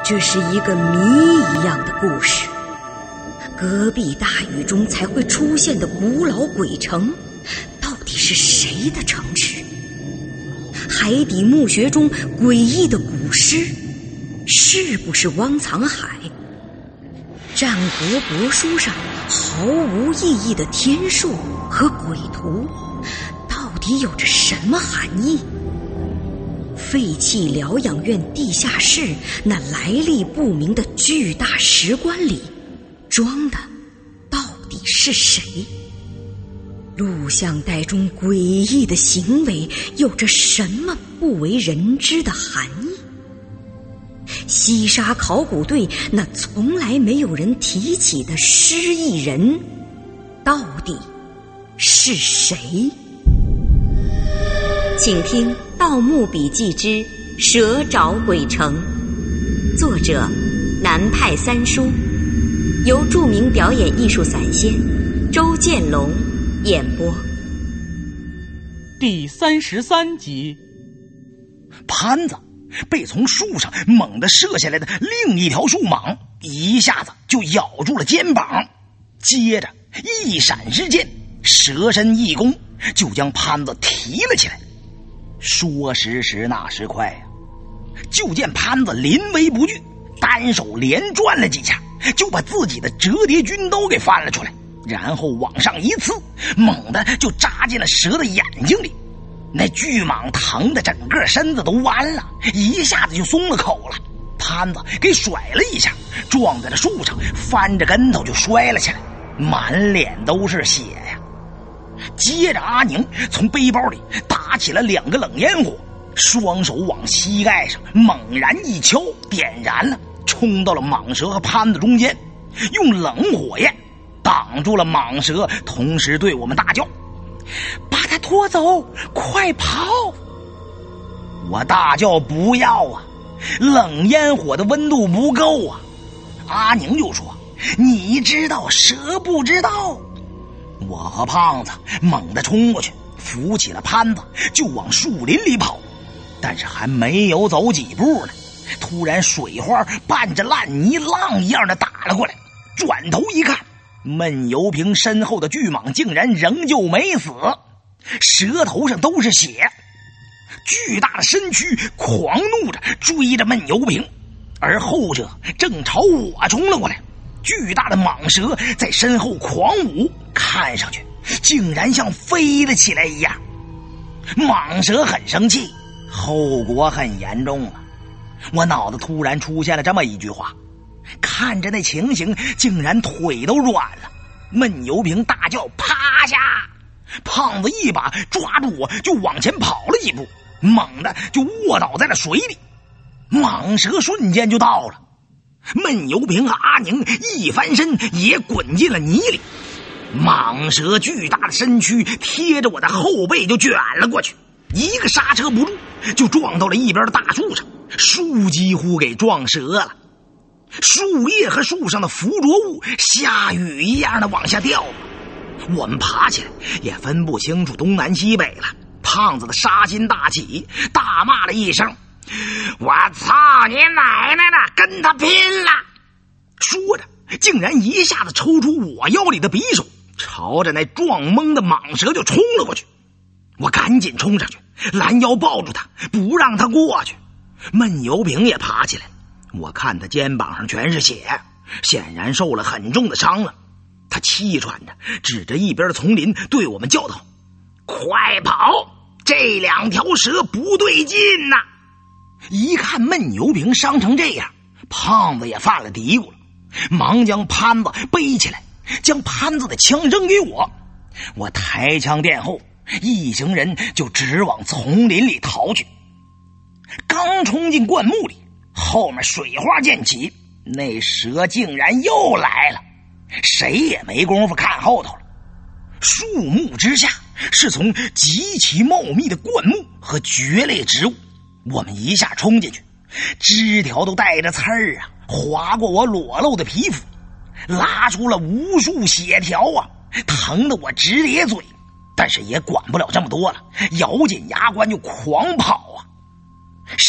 这是一个谜一样的故事。戈壁大雨中才会出现的古老鬼城，到底是谁的城池？海底墓穴中诡异的古诗，是不是汪藏海？战国帛书上毫无意义的天数和鬼图，到底有着什么含义？废弃疗养院地下室那来历不明的巨大石棺里，装的到底是谁？录像带中诡异的行为有着什么不为人知的含义？西沙考古队那从来没有人提起的失忆人，到底是谁？请听《盗墓笔记之蛇找鬼城》，作者南派三叔，由著名表演艺术散仙周建龙演播。 第33集。 潘子被从树上猛地射下来的另一条树蟒一下子就咬住了肩膀，接着一闪之间，蛇身一弓就将潘子提了起来。说时迟那时快呀，就见潘子临危不惧，单手连转了几下，就把自己的折叠军刀给翻了出来，然后往上一刺，猛地就扎进了蛇的眼睛里。那巨蟒疼得整个身子都弯了，一下子就松了口了。潘子给甩了一下，撞在了树上，翻着跟头就摔了起来，满脸都是血呀。接着阿宁从背包里打起了2个冷烟火，双手往膝盖上猛然一敲，点燃了，冲到了蟒蛇和潘子中间，用冷火焰挡住了蟒蛇，同时对我们大叫：把他拖走，快跑！我大叫不要啊，冷烟火的温度不够啊。阿宁就说：你知道蛇不知道。我和胖子猛地冲过去，扶起了潘子，就往树林里跑。但是还没有走几步呢，突然水花伴着烂泥浪一样的打了过来，转头一看，闷油瓶身后的巨蟒竟然仍旧没死，舌头上都是血，巨大的身躯狂怒着追着闷油瓶，而后者正朝我冲了过来。巨大的蟒蛇在身后狂舞，看上去竟然像飞了起来一样。蟒蛇很生气，后果很严重啊！我脑子突然出现了这么一句话，看着那情形，竟然腿都软了。闷油瓶大叫趴下，胖子一把抓住我就往前跑了几步，猛地就卧倒在了水里。蟒蛇瞬间就到了，闷油瓶和阿宁一翻身也滚进了泥里。蟒蛇巨大的身躯贴着我的后背就卷了过去，一个刹车不住就撞到了一边的大树上，树几乎给撞折了。树叶和树上的附着物下雨一样的往下掉，我们爬起来也分不清楚东南西北了。胖子的杀心大起，大骂了一声：我操你奶奶的，跟他拼了！说着竟然一下子抽出我腰里的匕首，朝着那撞懵的蟒蛇就冲了过去。我赶紧冲上去拦腰抱住他，不让他过去。闷油瓶也爬起来，我看他肩膀上全是血，显然受了很重的伤了。他气喘着指着一边的丛林对我们叫道：快跑，这2条蛇不对劲呐！一看闷油瓶伤成这样，胖子也犯了嘀咕了，忙将潘子背起来，将潘子的枪扔给我。我抬枪殿后，一行人就直往丛林里逃去。刚冲进灌木里，后面水花溅起，那蛇竟然又来了，谁也没工夫看后头了。树木之下是从极其茂密的灌木和蕨类植物，我们一下冲进去，枝条都带着刺儿啊，划过我裸露的皮肤，拉出了无数血条啊，疼得我直咧嘴，但是也管不了这么多了，咬紧牙关就狂跑啊。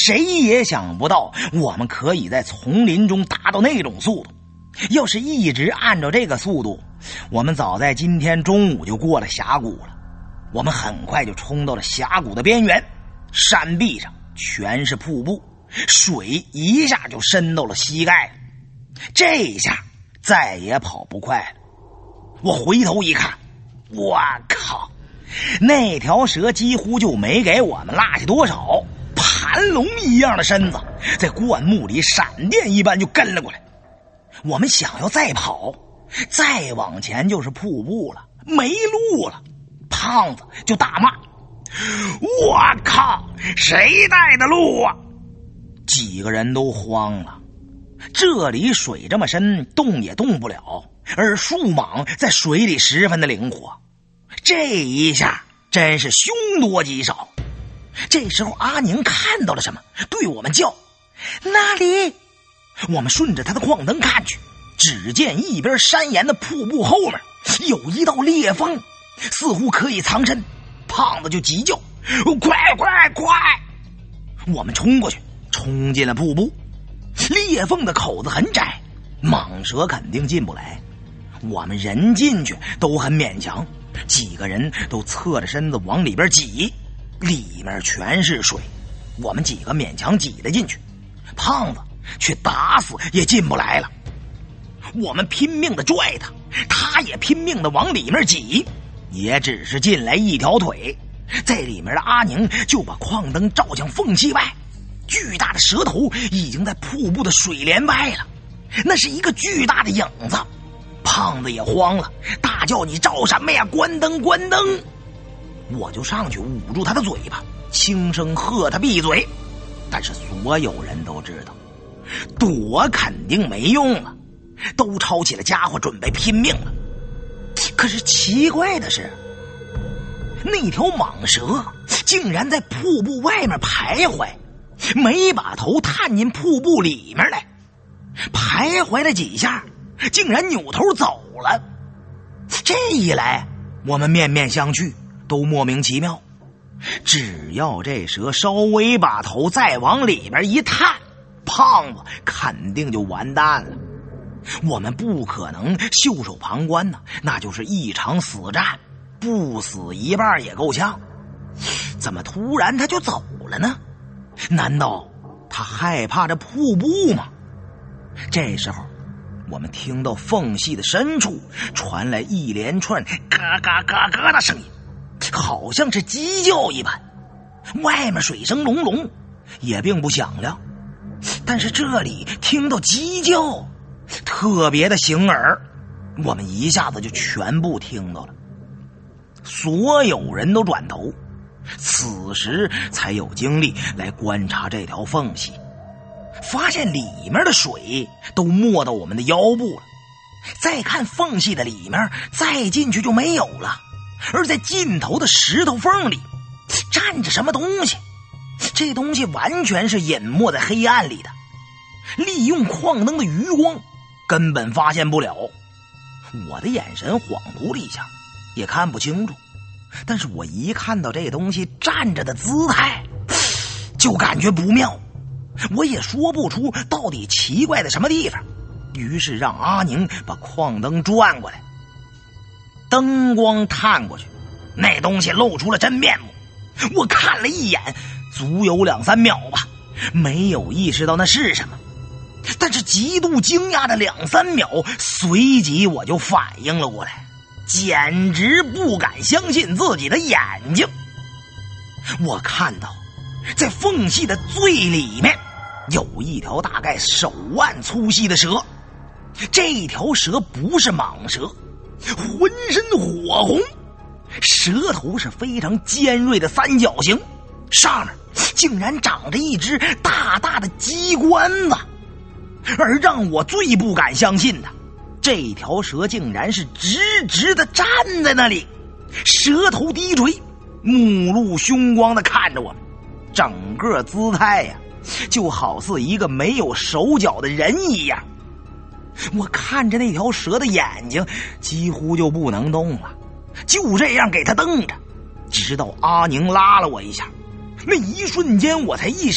谁也想不到我们可以在丛林中达到那种速度。要是一直按照这个速度，我们早在今天中午就过了峡谷了。我们很快就冲到了峡谷的边缘，山壁上全是瀑布，水一下就深到了膝盖了。这一下再也跑不快了。我回头一看，我靠，那条蛇几乎就没给我们落下多少，盘龙一样的身子在灌木里闪电一般就跟了过来。我们想要再跑，再往前就是瀑布了，没路了。胖子就大骂：我靠，谁带的路啊？几个人都慌了，这里水这么深，动也动不了，而树蟒在水里十分的灵活，这一下真是凶多吉少。这时候阿宁看到了什么，对我们叫：那里！我们顺着他的矿灯看去，只见一边山岩的瀑布后面有一道裂缝，似乎可以藏身。胖子就急叫：快快快！我们冲过去，冲进了瀑布。裂缝的口子很窄，蟒蛇肯定进不来，我们人进去都很勉强，几个人都侧着身子往里边挤，里面全是水，我们几个勉强挤了进去，胖子却打死也进不来了。我们拼命的拽他，他也拼命的往里面挤，也只是进来一条腿。在里面的阿宁就把矿灯照向缝隙外，巨大的蛇头已经在瀑布的水帘外了，那是一个巨大的影子。胖子也慌了，大叫：你照什么呀，关灯关灯！我就上去捂住他的嘴巴，轻声喝他闭嘴。但是所有人都知道躲肯定没用了，都抄起了家伙准备拼命了。可是奇怪的是，那条蟒蛇竟然在瀑布外面徘徊，没把头探进瀑布里面来，徘徊了几下竟然扭头走了。这一来我们面面相觑，都莫名其妙。只要这蛇稍微把头再往里边一探，胖子肯定就完蛋了。我们不可能袖手旁观呢，那就是一场死战，不死一半也够呛。怎么突然他就走了呢？难道他害怕这瀑布吗？这时候我们听到缝隙的深处传来一连串嘎嘎嘎嘎的声音，好像是鸡叫一般。外面水声隆隆，也并不响亮，但是这里听到鸡叫特别的醒耳，我们一下子就全部听到了。所有人都转头，此时才有精力来观察这条缝隙，发现里面的水都没到我们的腰部了。再看缝隙的里面，再进去就没有了，而在尽头的石头缝里站着什么东西，这东西完全是隐没在黑暗里的，利用矿灯的余光根本发现不了。我的眼神恍惚了一下，也看不清楚，但是我一看到这东西站着的姿态就感觉不妙，我也说不出到底奇怪的什么地方，于是让阿宁把矿灯转过来。灯光探过去，那东西露出了真面目，我看了一眼，足有2-3秒吧，没有意识到那是什么，但是极度惊讶的2-3秒，随即我就反应了过来，简直不敢相信自己的眼睛。我看到在缝隙的最里面有一条大概手腕粗细的蛇，这条蛇不是蟒蛇，浑身火红，蛇头是非常尖锐的三角形，上面竟然长着一只大大的鸡冠子。而让我最不敢相信的，这条蛇竟然是直直的站在那里，蛇头低垂，目露凶光的看着我们，整个姿态呀，就好似一个没有手脚的人一样。我看着那条蛇的眼睛几乎就不能动了，就这样给它瞪着，直到阿宁拉了我一下，那一瞬间我才意识到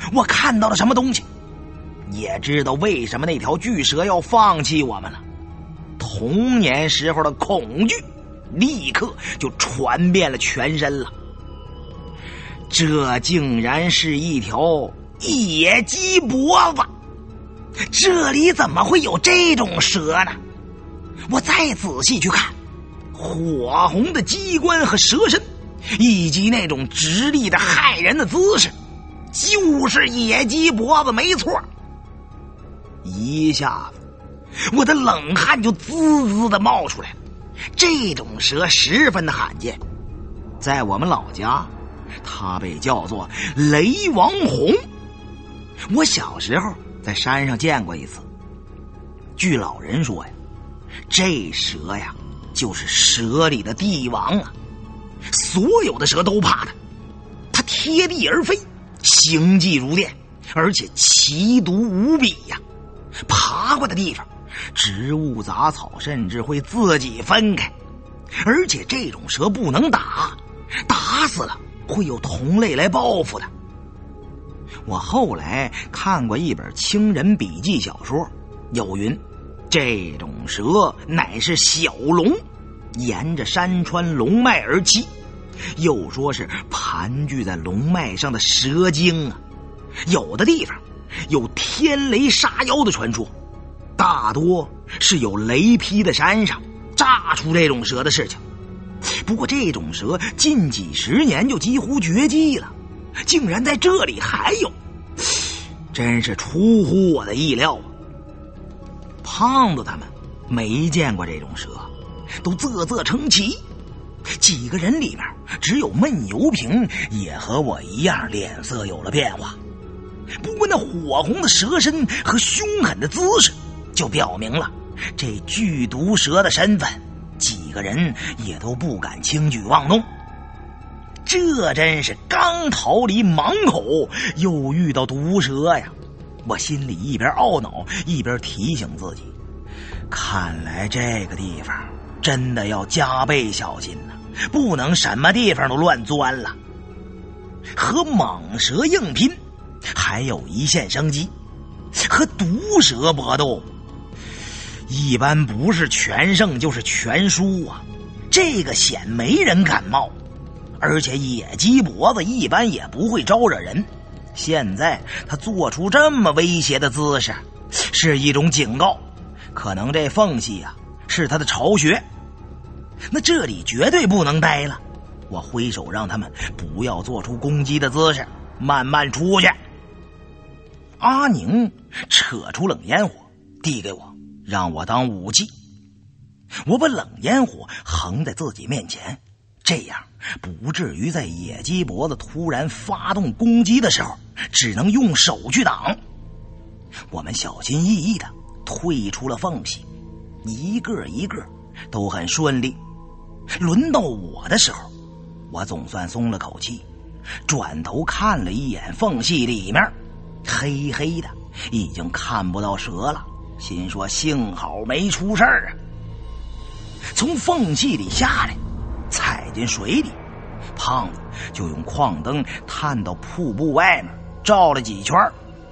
我看到了什么东西，也知道为什么那条巨蛇要放弃我们了。童年时候的恐惧立刻就传遍了全身了。这竟然是一条野鸡脖子，这里怎么会有这种蛇呢？我再仔细去看，火红的鸡冠和蛇身，以及那种直立的骇人的姿势，就是野鸡脖子没错。一下子我的冷汗就滋滋的冒出来了。这种蛇十分的罕见，在我们老家它被叫做雷王红。我小时候在山上见过一次，据老人说呀，这蛇呀就是蛇里的帝王啊，所有的蛇都怕它。它贴地而飞，行迹如电，而且奇毒无比呀。爬过的地方，植物杂草甚至会自己分开。而且这种蛇不能打，打死了会有同类来报复的。我后来看过一本清人笔记小说，有云这种蛇乃是小龙，沿着山川龙脉而栖，又说是盘踞在龙脉上的蛇精啊。有的地方有天雷杀妖的传说，大多是有雷劈的山上炸出这种蛇的事情。不过这种蛇近几十年就几乎绝迹了，竟然在这里还有，真是出乎我的意料啊。胖子他们没见过这种蛇，都啧啧称奇。几个人里面只有闷油瓶也和我一样脸色有了变化。不过那火红的蛇身和凶狠的姿势就表明了这剧毒蛇的身份，几个人也都不敢轻举妄动。这真是刚逃离蟒口又遇到毒蛇呀！我心里一边懊恼一边提醒自己，看来这个地方真的要加倍小心了，不能什么地方都乱钻了。和蟒蛇硬拼还有一线生机，和毒蛇搏斗一般不是全胜就是全输啊，这个险没人敢冒。而且野鸡脖子一般也不会招惹人，现在他做出这么威胁的姿势，是一种警告，可能这缝隙啊是他的巢穴，那这里绝对不能待了。我挥手让他们不要做出攻击的姿势，慢慢出去。阿宁扯出冷烟火递给我，让我当武器。我把冷烟火横在自己面前，这样不至于在野鸡脖子突然发动攻击的时候只能用手去挡。我们小心翼翼地退出了缝隙，一个一个都很顺利。轮到我的时候，我总算松了口气，转头看了一眼缝隙里面，黑黑的，已经看不到蛇了，心说幸好没出事儿啊。从缝隙里下来，踩进水里，胖子就用矿灯探到瀑布外面照了几圈。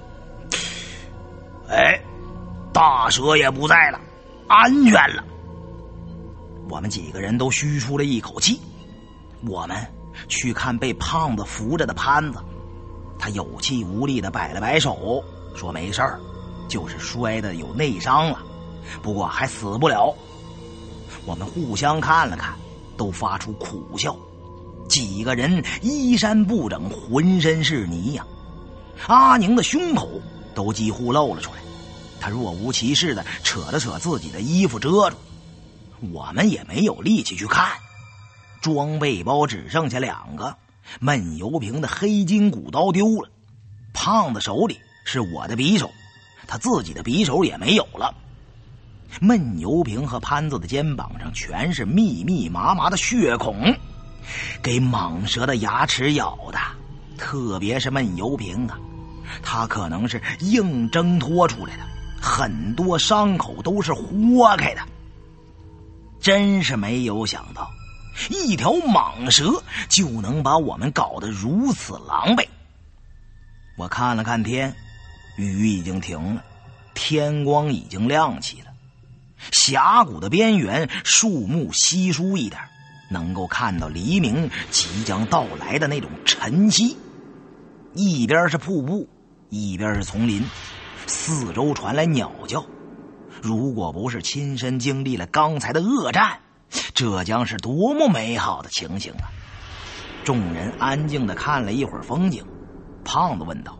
哎，大蛇也不在了，安全了。我们几个人都吁出了一口气。我们去看被胖子扶着的潘子，他有气无力地摆了摆手，说没事儿，就是摔得有内伤了，不过还死不了。我们互相看了看，都发出苦笑。几个人衣衫不整，浑身是泥呀。阿宁的胸口都几乎露了出来，他若无其事地扯了扯自己的衣服遮住。我们也没有力气去看，装备包只剩下2个，闷油瓶的黑金骨刀丢了，胖子手里是我的匕首，他自己的匕首也没有了。闷油瓶和潘子的肩膀上全是密密麻麻的血孔，给蟒蛇的牙齿咬的，特别是闷油瓶啊，它可能是硬挣脱出来的，很多伤口都是豁开的。真是没有想到，一条蟒蛇就能把我们搞得如此狼狈。 我看了看天，雨已经停了，天光已经亮起了。峡谷的边缘树木稀疏一点，能够看到黎明即将到来的那种晨曦。一边是瀑布，一边是丛林，四周传来鸟叫。如果不是亲身经历了刚才的恶战，这将是多么美好的情形啊！众人安静地看了一会儿风景，胖子问道：“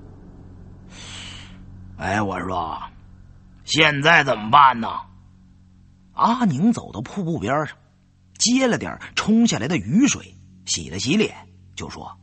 哎，我说，现在怎么办呢？”阿宁走到瀑布边上，接了点冲下来的雨水，洗了洗脸，就说：“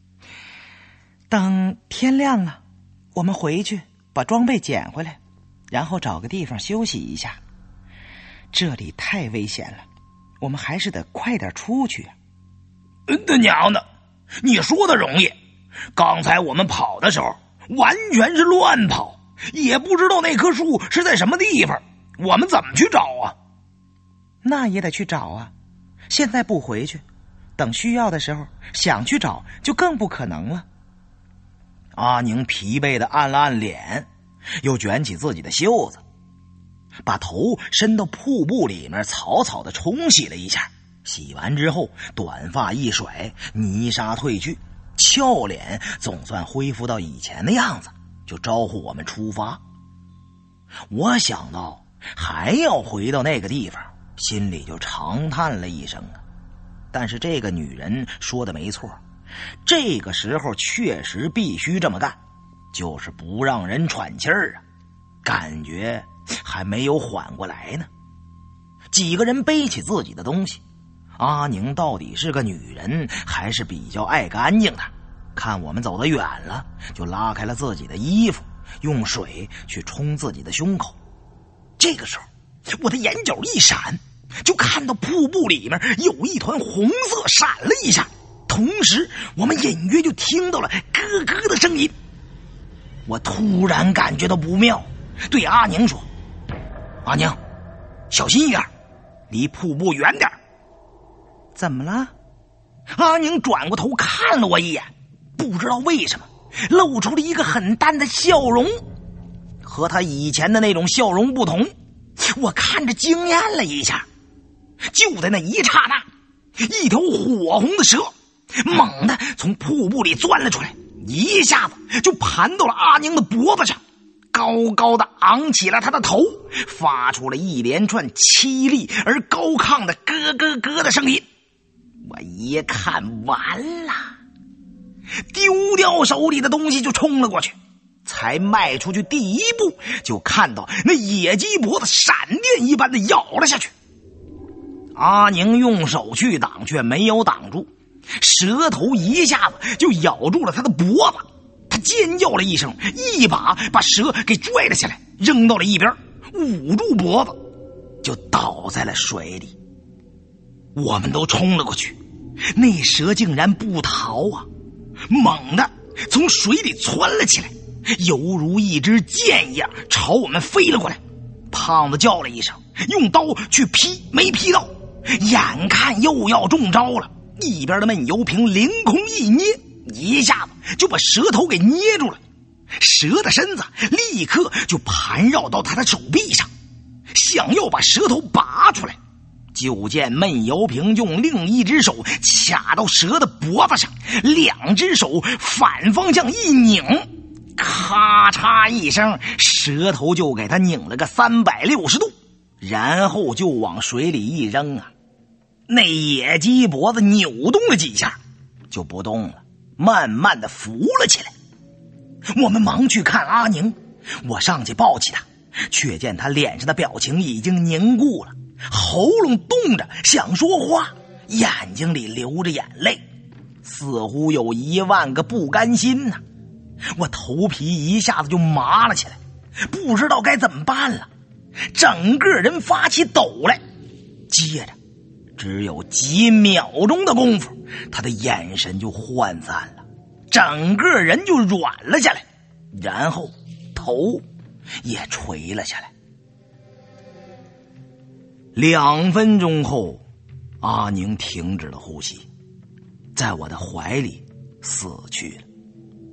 等天亮了，我们回去把装备捡回来，然后找个地方休息一下。这里太危险了，我们还是得快点出去。” 他娘的，你说的容易，刚才我们跑的时候完全是乱跑，也不知道那棵树是在什么地方，我们怎么去找啊？ 那也得去找啊，现在不回去，等需要的时候想去找就更不可能了。 阿宁疲惫地按了按脸，又卷起自己的袖子，把头伸到瀑布里面草草地冲洗了一下。洗完之后，短发一甩，泥沙褪去，俏脸总算恢复到以前的样子，就招呼我们出发。我想到还要回到那个地方，心里就长叹了一声啊。但是这个女人说的没错，这个时候确实必须这么干，就是不让人喘气儿啊。感觉还没有缓过来呢。几个人背起自己的东西，阿宁到底是个女人，还是比较爱干净的。看我们走得远了，就拉开了自己的衣服，用水去冲自己的胸口。这个时候，我的眼角一闪，就看到瀑布里面有一团红色闪了一下，同时我们隐约就听到了咯咯的声音。我突然感觉到不妙，对阿宁说：“阿宁，小心一点，离瀑布远点。” 怎么了？ 阿宁转过头看了我一眼，不知道为什么露出了一个很淡的笑容，和他以前的那种笑容不同。我看着惊艳了一下。就在那一刹那，一条火红的蛇猛地从瀑布里钻了出来，一下子就盘到了阿宁的脖子上，高高的昂起了他的头，发出了一连串凄厉而高亢的咯咯咯的声音。我一看完了，丢掉手里的东西就冲了过去，才迈出去第一步，就看到那野鸡脖子闪电一般的咬了下去。阿宁用手去挡，却没有挡住，蛇头一下子就咬住了他的脖子。他尖叫了一声，一把把蛇给拽了下来，扔到了一边，捂住脖子，就倒在了水里。我们都冲了过去，那蛇竟然不逃啊，猛地从水里窜了起来，犹如一支箭一样朝我们飞了过来。胖子叫了一声，用刀去劈，没劈到，眼看又要中招了，一边的闷油瓶凌空一捏，一下子就把蛇头给捏住了。蛇的身子立刻就盘绕到他的手臂上，想要把蛇头拔出来。就见闷油瓶用另一只手卡到蛇的脖子上，两只手反方向一拧，咔嚓一声，蛇头就给他拧了个360度，然后就往水里一扔啊。那野鸡脖子扭动了几下就不动了，慢慢的浮了起来。我们忙去看阿宁，我上去抱起他，却见他脸上的表情已经凝固了，喉咙动着想说话，眼睛里流着眼泪，似乎有10000个不甘心呢。我头皮一下子就麻了起来，不知道该怎么办了，整个人发起抖来。接着只有几秒钟的功夫，他的眼神就涣散了，整个人就软了下来，然后头也垂了下来。2分钟后，阿宁停止了呼吸，在我的怀里死去了。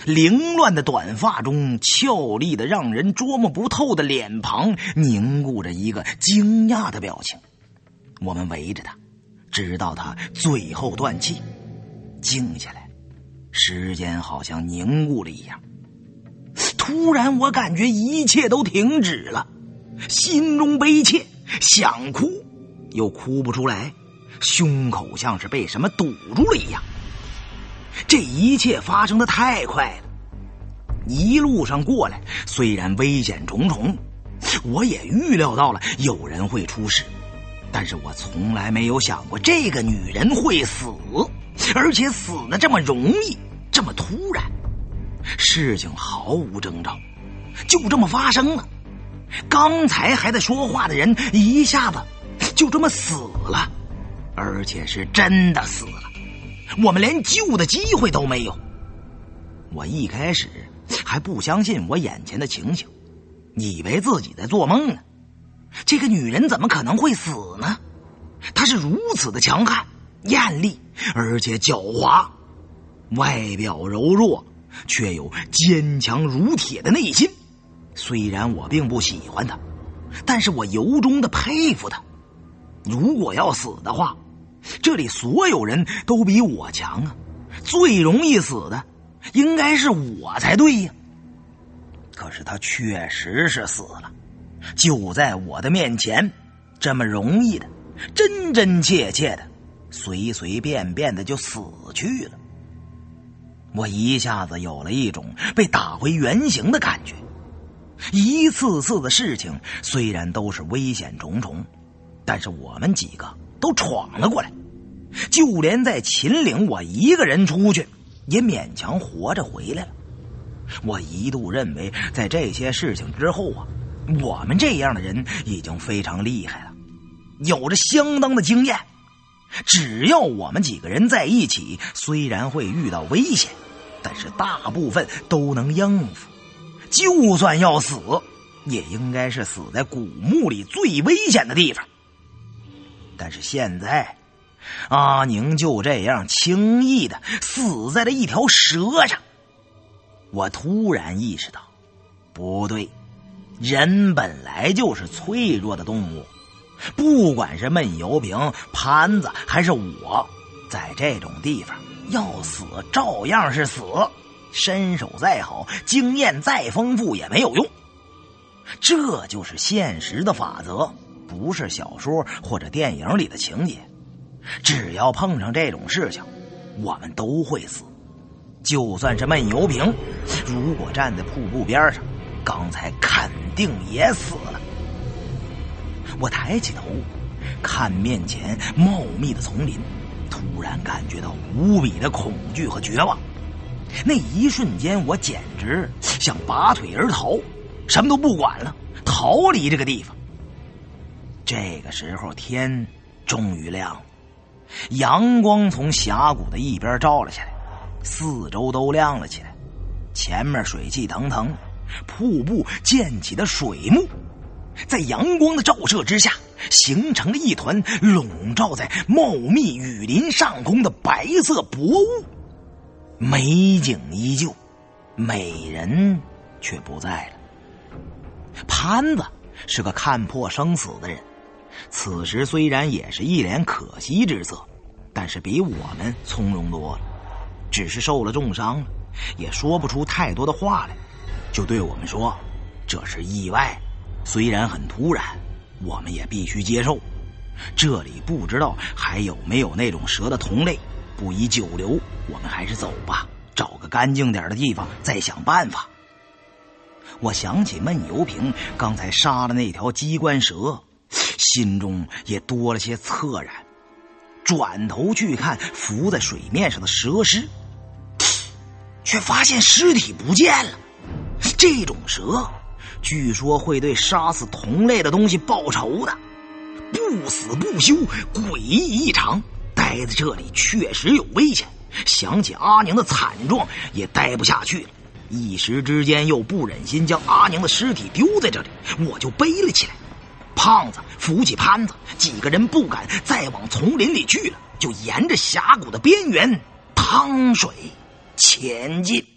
凌乱的短发中，俏丽的让人捉摸不透的脸庞凝固着一个惊讶的表情。我们围着他，直到他最后断气，静下来，时间好像凝固了一样。突然我感觉一切都停止了，心中悲切，想哭又哭不出来，胸口像是被什么堵住了一样。这一切发生的太快了，一路上过来虽然危险重重，我也预料到了有人会出事，但是我从来没有想过这个女人会死，而且死得这么容易，这么突然。事情毫无征兆，就这么发生了。刚才还在说话的人一下子就这么死了，而且是真的死了，我们连救的机会都没有。我一开始还不相信我眼前的情形，以为自己在做梦呢。这个女人怎么可能会死呢？她是如此的强悍、艳丽，而且狡猾，外表柔弱，却有坚强如铁的内心。虽然我并不喜欢她，但是我由衷的佩服她。如果要死的话，这里所有人都比我强啊，最容易死的应该是我才对呀。可是她确实是死了，就在我的面前，这么容易的，真真切切的，随随便便的就死去了。我一下子有了一种被打回原形的感觉。一次次的事情虽然都是危险重重，但是我们几个都闯了过来，就连在秦岭我一个人出去也勉强活着回来了。我一度认为在这些事情之后啊，我们这样的人已经非常厉害了，有着相当的经验。只要我们几个人在一起，虽然会遇到危险，但是大部分都能应付。就算要死，也应该是死在古墓里最危险的地方。但是现在，阿宁就这样轻易的死在了一条蛇上。我突然意识到，不对，人本来就是脆弱的动物，不管是闷油瓶、盘子还是我，在这种地方要死照样是死，身手再好，经验再丰富也没有用。这就是现实的法则，不是小说或者电影里的情节。只要碰上这种事情，我们都会死。就算是闷油瓶，如果站在瀑布边上，刚才肯定也死了。我抬起头看面前茂密的丛林，突然感觉到无比的恐惧和绝望。那一瞬间，我简直想拔腿而逃，什么都不管了，逃离这个地方。这个时候天终于亮了，阳光从峡谷的一边照了下来，四周都亮了起来。前面水气腾腾，瀑布溅起的水幕在阳光的照射之下，形成了一团笼罩在茂密雨林上空的白色薄雾。美景依旧，美人却不在了。潘子是个看破生死的人，此时虽然也是一脸可惜之色，但是比我们从容多了。只是受了重伤了，也说不出太多的话来，就对我们说，这是意外，虽然很突然，我们也必须接受。这里不知道还有没有那种蛇的同类，不宜久留，我们还是走吧，找个干净点的地方再想办法。我想起闷油瓶刚才杀了那条机关蛇，心中也多了些恻然。转头去看浮在水面上的蛇尸，却发现尸体不见了。这种蛇据说会对杀死同类的东西报仇的，不死不休，诡异异常。待在这里确实有危险，想起阿宁的惨状也待不下去了，一时之间又不忍心将阿宁的尸体丢在这里，我就背了起来。胖子扶起潘子，几个人不敢再往丛林里去了，就沿着峡谷的边缘趟水前进。